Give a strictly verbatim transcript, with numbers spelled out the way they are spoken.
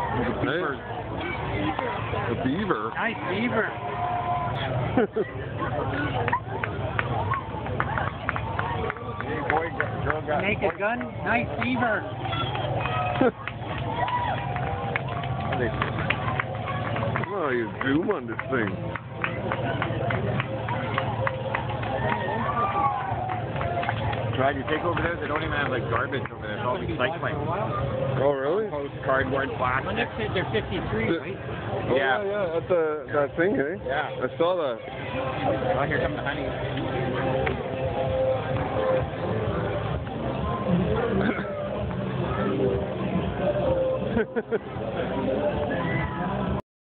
beaver. A beaver. Nice beaver. Hey, boy, girl got Make a gun. Nice beaver. Oh, you zoom on this thing. Tried to take over there. They don't even have like garbage over there. It's all recycling. Oh, really? Post, cardboard, Well, plastic. next year they're fifty-three, The- right? Oh, Yeah. yeah, yeah, at the, that thing, eh? Yeah. I saw that. Oh, here comes the honey.